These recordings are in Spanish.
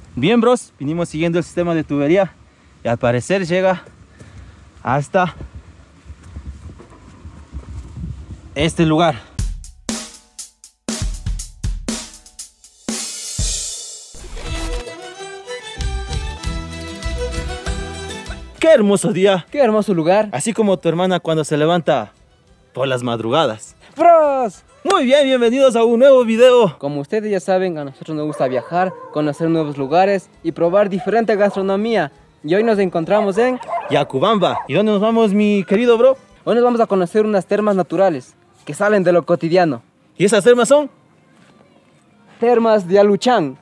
Bien, bros, vinimos siguiendo el sistema de tubería y al parecer llega hasta este lugar. ¡Qué hermoso día! ¡Qué hermoso lugar! Así como tu hermana cuando se levanta por las madrugadas. ¡Bros! Muy bien, bienvenidos a un nuevo video. Como ustedes ya saben, a nosotros nos gusta viajar, conocer nuevos lugares y probar diferente gastronomía. Y hoy nos encontramos en Yacubamba. ¿Y dónde nos vamos, mi querido bro? Hoy nos vamos a conocer unas termas naturales que salen de lo cotidiano. ¿Y esas termas son? Termas de Aluchán.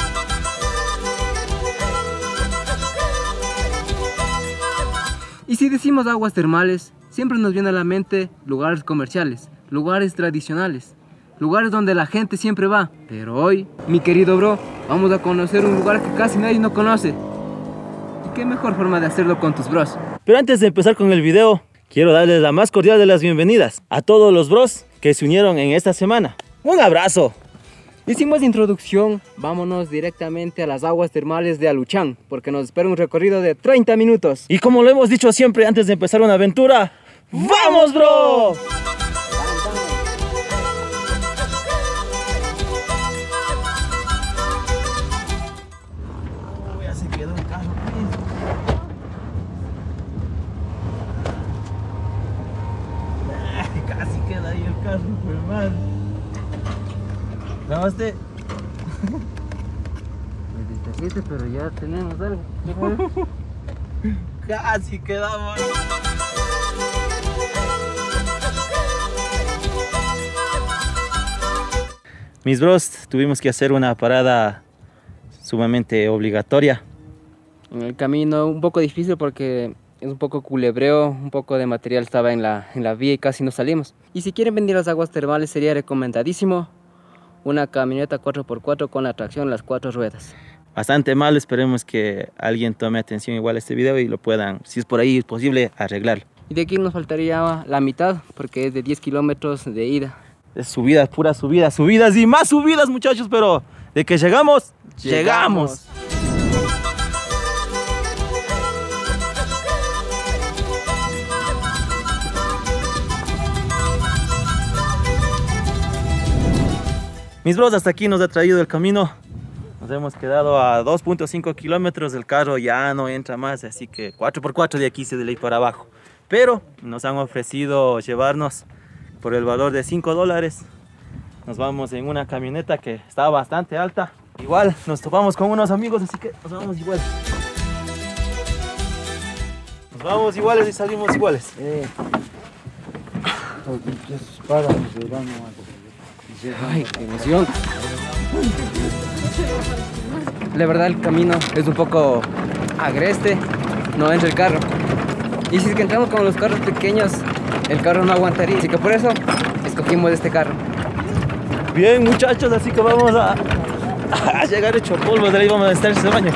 Y si decimos aguas termales, siempre nos viene a la mente lugares comerciales, lugares tradicionales, lugares donde la gente siempre va. Pero hoy, mi querido bro, vamos a conocer un lugar que casi nadie no conoce. Y qué mejor forma de hacerlo con tus bros. Pero antes de empezar con el video, quiero darles la más cordial de las bienvenidas a todos los bros que se unieron en esta semana. ¡Un abrazo! Y sin más introducción, vámonos directamente a las aguas termales de Aluchán, porque nos espera un recorrido de 30 minutos. Y como lo hemos dicho siempre antes de empezar una aventura, ¡vamos, bro! Ya se quedó el carro. Casi queda ahí el carro, pues, man. ¿Grabaste? Me distrajiste, pero ya tenemos algo. Casi quedamos. Mis bros, tuvimos que hacer una parada sumamente obligatoria. En el camino un poco difícil porque es un poco culebreo, un poco de material estaba en la vía y casi no salimos. Y si quieren venir a las aguas termales sería recomendadísimo una camioneta 4x4 con la tracción en las 4 ruedas. Bastante mal, esperemos que alguien tome atención igual a este video y lo puedan, si es por ahí es posible, arreglar. Y de aquí nos faltaría la mitad porque es de 10 kilómetros de ida. Es subidas, puras subidas, subidas y más subidas, muchachos, pero de que llegamos, llegamos. Mis bros, hasta aquí nos ha traído el camino. Nos hemos quedado a 2.5 kilómetros del carro, ya no entra más, así que 4x4 de aquí se de ley para abajo. Pero nos han ofrecido llevarnos por el valor de $5. Nos vamos en una camioneta que está bastante alta. Igual nos topamos con unos amigos, así que nos vamos igual. Nos vamos iguales y salimos iguales. ¡Ay, qué emoción! La verdad el camino es un poco agreste, no entra el carro. Y si es que entramos con los carros pequeños, el carro no aguantaría. Así que por eso escogimos este carro. Bien, muchachos, así que vamos a llegar hecho polvo, de ahí vamos a estar ese baño.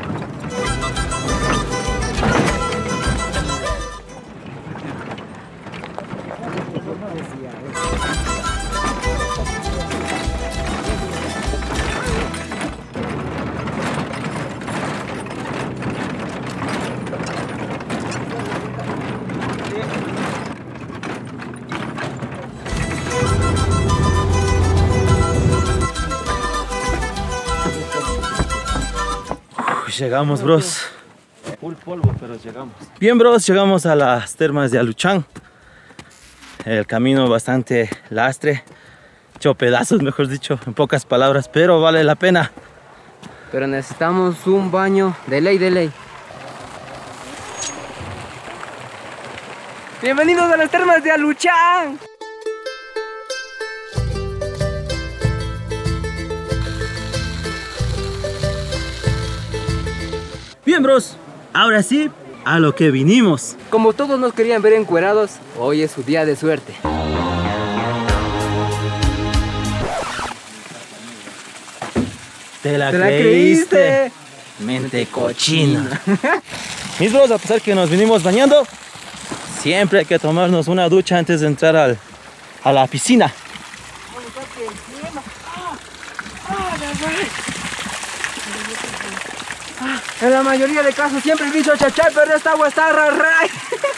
Llegamos, bros. Full polvo, pero llegamos. Bien, bros, llegamos a las termas de Aluchán. El camino bastante lastre, hecho pedazos, mejor dicho, en pocas palabras, pero vale la pena. Pero necesitamos un baño de ley, de ley. ¡Bienvenidos a las termas de Aluchán! Bien, bros, ahora sí, a lo que vinimos. Como todos nos querían ver encuerados, hoy es su día de suerte. ¿Te la creíste? Mente cochina. Mis bros, a pesar que nos vinimos bañando, siempre hay que tomarnos una ducha antes de entrar a la piscina. En la mayoría de casos siempre he dicho chachay, pero esta agua está raray.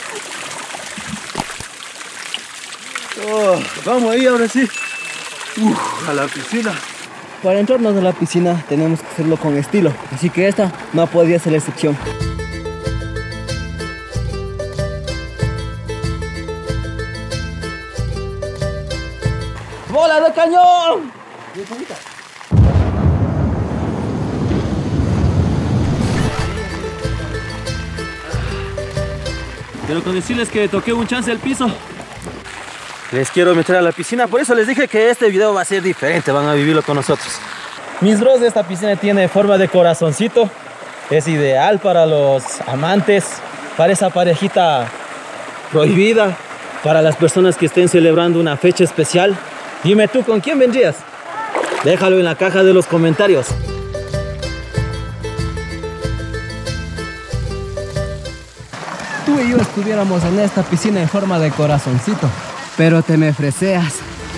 Oh, vamos ahí ahora sí. A la piscina. Para entrarnos a la piscina tenemos que hacerlo con estilo, así que esta no podía ser la excepción. ¡Bola de cañón! Pero con decirles que toqué un chance el piso. Les quiero meter a la piscina, por eso les dije que este video va a ser diferente, van a vivirlo con nosotros. Mis bros, esta piscina tiene forma de corazoncito. Es ideal para los amantes, para esa parejita prohibida, para las personas que estén celebrando una fecha especial. Dime tú, ¿con quién vendrías? Déjalo en la caja de los comentarios. Tú y yo estuviéramos en esta piscina en forma de corazoncito, pero te me freseas.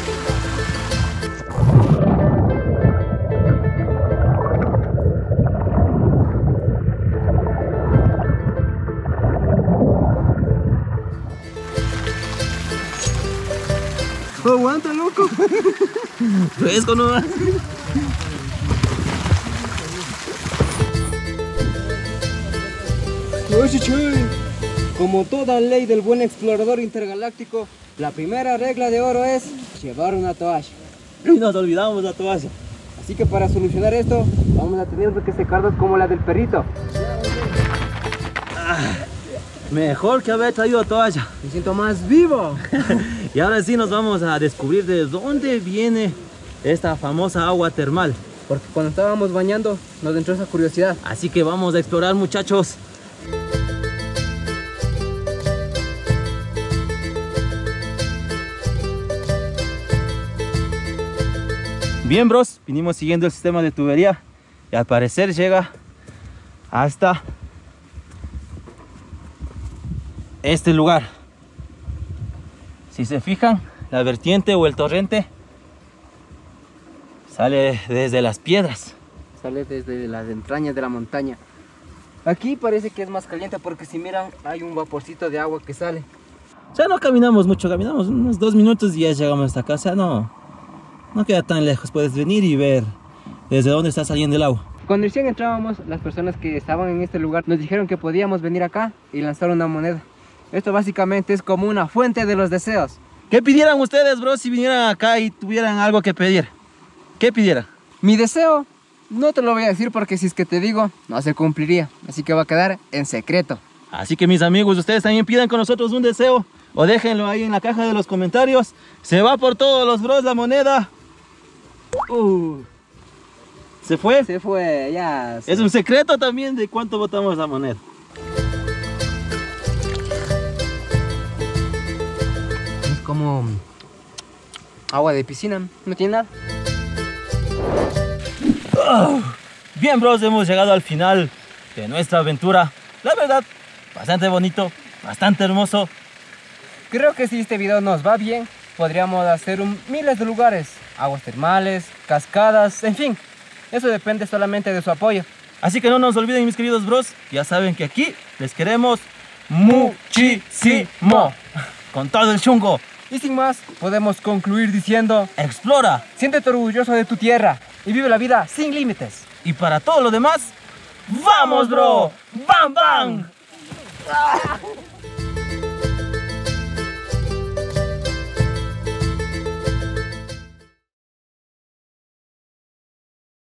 Aguanta, loco. Fresco nomás. Como toda ley del buen explorador intergaláctico, la primera regla de oro es llevar una toalla. Y nos olvidamos la toalla. Así que para solucionar esto, vamos a tener que secarnos como la del perrito. Mejor que haber traído toalla. Me siento más vivo. Y ahora sí nos vamos a descubrir de dónde viene esta famosa agua termal. Porque cuando estábamos bañando nos entró esa curiosidad. Así que vamos a explorar, muchachos. Bien, bros, vinimos siguiendo el sistema de tubería y al parecer llega hasta este lugar. Si se fijan, la vertiente o el torrente sale desde las piedras. Sale desde las entrañas de la montaña. Aquí parece que es más caliente porque si miran hay un vaporcito de agua que sale. O sea, no caminamos mucho, caminamos unos 2 minutos y ya llegamos hasta acá. O sea, no queda tan lejos, puedes venir y ver desde dónde está saliendo el agua. Cuando recién entrábamos, las personas que estaban en este lugar nos dijeron que podíamos venir acá y lanzar una moneda. Esto básicamente es como una fuente de los deseos. ¿Qué pidieran ustedes, bro, si vinieran acá y tuvieran algo que pedir? ¿Qué pidieran? Mi deseo, no te lo voy a decir porque si es que te digo, no se cumpliría. Así que va a quedar en secreto. Así que mis amigos, ustedes también pidan con nosotros un deseo o déjenlo ahí en la caja de los comentarios. Se va por todos los bros la moneda. ¿Se fue? Se fue, ya. Es un secreto también de cuánto botamos la moneda. Es como agua de piscina, no tiene nada. Bien, bros, hemos llegado al final de nuestra aventura. La verdad, bastante bonito, bastante hermoso. Creo que si este video nos va bien, podríamos hacer miles de lugares. Aguas termales, cascadas, en fin. Eso depende solamente de su apoyo. Así que no nos olviden, mis queridos bros. Ya saben que aquí les queremos muchísimo. Con todo el chungo. Y sin más, podemos concluir diciendo: explora, siéntete orgulloso de tu tierra y vive la vida sin límites. Y para todo lo demás, ¡vamos, bro! ¡Bam, bam!